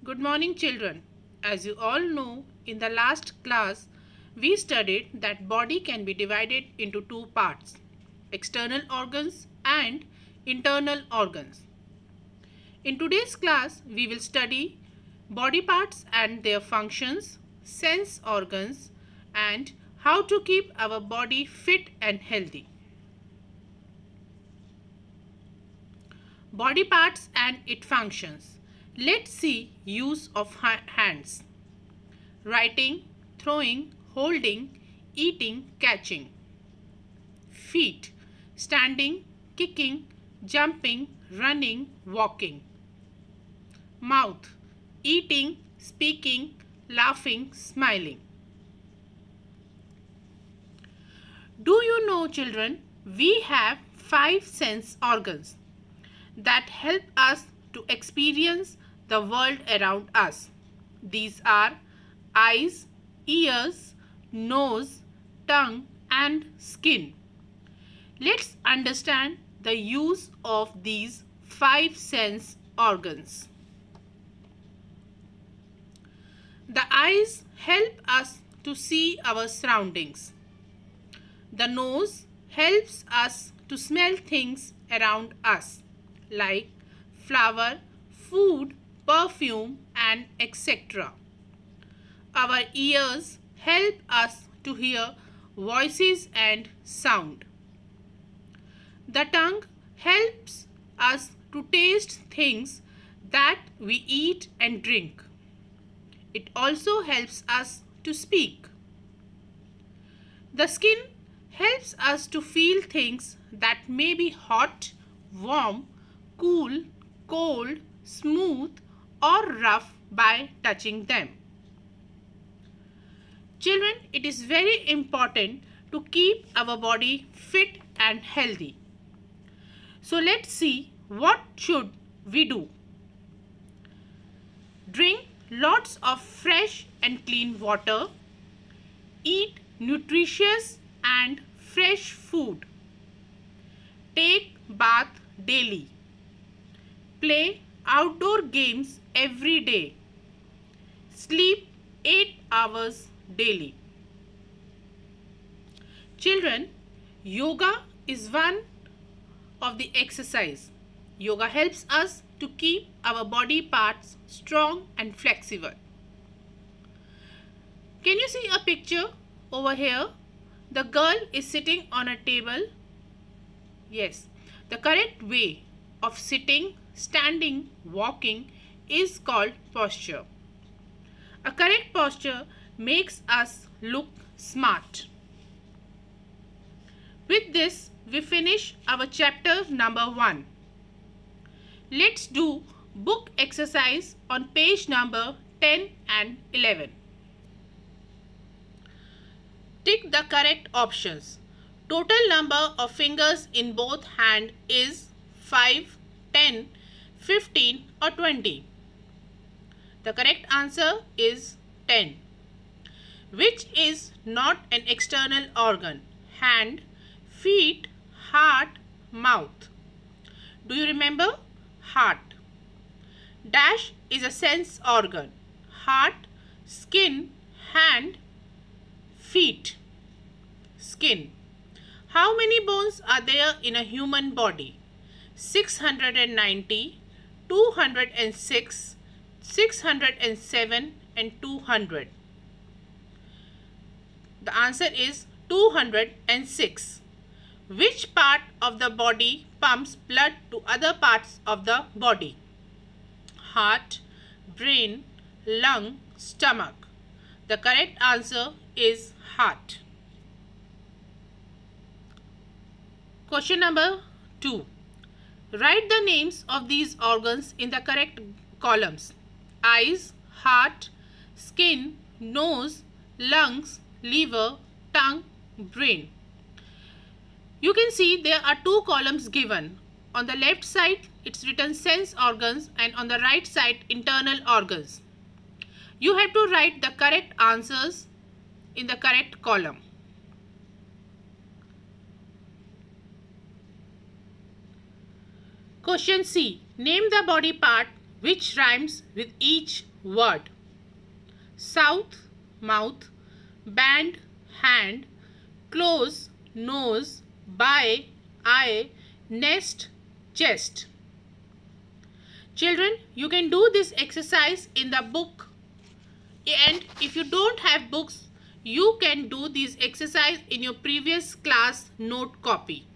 Good morning, children. As you all know, in the last class, we studied that body can be divided into two parts, external organs and internal organs. In today's class, we will study body parts and their functions, sense organs, and how to keep our body fit and healthy. Body parts and its functions. Let's see use of hands. Writing, throwing, holding, eating, catching. Feet. Standing, kicking, jumping, running, walking. Mouth. Eating, speaking, laughing, smiling. Do you know, children, we have 5 sense organs that help us to experience the world around us. These are eyes, ears, nose, tongue and skin. Let's understand the use of these 5 sense organs. The eyes help us to see our surroundings. The nose helps us to smell things around us like flower, food, perfume and etc. Our ears help us to hear voices and sound. The tongue helps us to taste things that we eat and drink. It also helps us to speak. The skin helps us to feel things that may be hot, warm, cool, cold, smooth or rough by touching them. Children, it is very important to keep our body fit and healthy. So let's see what should we do. Drink lots of fresh and clean water. Eat nutritious and fresh food. Take bath daily. Play outdoor games every day. Sleep 8 hours daily. Children, yoga is one of the exercise. Yoga helps us to keep our body parts strong and flexible. Can you see a picture over here? The girl is sitting on a table. Yes, the correct way of sitting, standing, walking is called posture. A correct posture makes us look smart. With this, we finish our chapter number 1. Let's do book exercise on page number 10 and 11. Tick the correct options. Total number of fingers in both hands is 5, 10, 15 or 20. The correct answer is 10. Which is not an external organ? Hand, feet, heart, mouth. Do you remember? Heart. Dash is a sense organ. Heart, skin, hand, feet. Skin. How many bones are there in a human body? 690, 206, 607 and 200. The answer is 206. Which part of the body pumps blood to other parts of the body? Heart, brain, lung, stomach. The correct answer is heart. Question number 2. Write the names of these organs in the correct columns. Eyes, heart, skin, nose, lungs, liver, tongue, brain. You can see there are 2 columns given. On the left side, it's written sense organs and on the right side, internal organs. You have to write the correct answers in the correct column. Question C. Name the body part which rhymes with each word. South, mouth, band, hand, close, nose, by, eye, nest, chest. Children, you can do this exercise in the book, and if you don't have books, you can do this exercise in your previous class note copy.